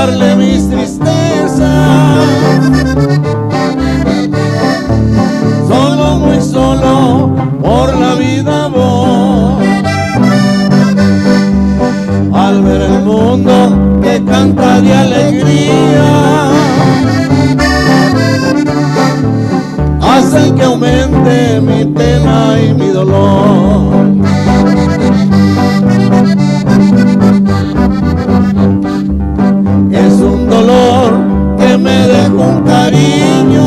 contarle mis tristezas. Solo, muy solo, por la vida voy. Al ver el mundo que canta de alegría, hacen que aumente mi pena y mi dolor. Es un dolor que me deja un cariño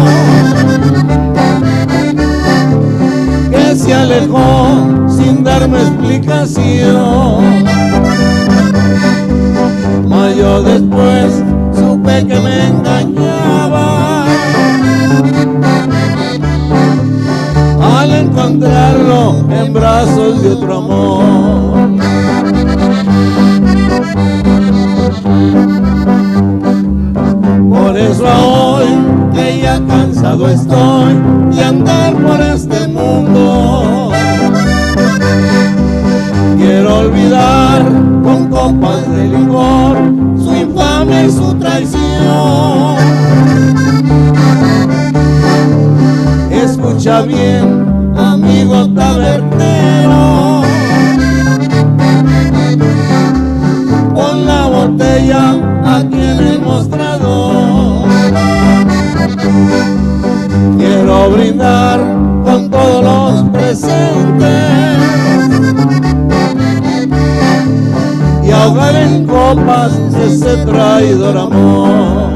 que se alejó sin darme explicación. Mas yo después supe que me engañaba al encontrarlo en brazos de otro amor. Por eso hoy que ya cansado estoy de andar por este mundo, quiero olvidar con copas de licor su infamia y su traición. Escucha bien, amigo tabernero, pon la botella aquí en el mostrador. Quiero brindar con todos los presentes y ahogar en copas ese traidor amor.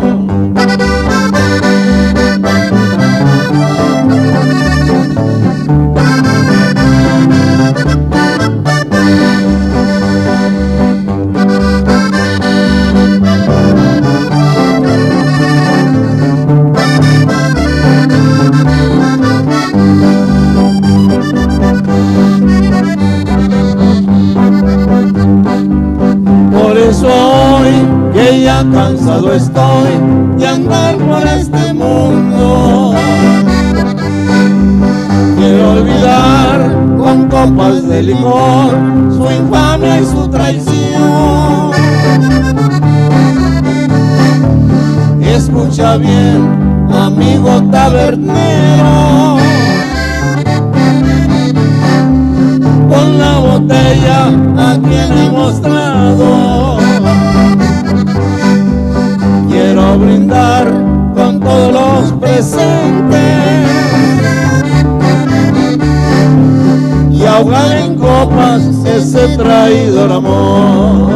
Por eso hoy que ya cansado estoy de andar por este mundo, quiero olvidar con copas de licor su infamia y su traición. Escucha bien, amigo tabernero, pon la botella aquí en el mostrador. Quiero brindar con todos los presentes y ahogar en copas ese traidor amor.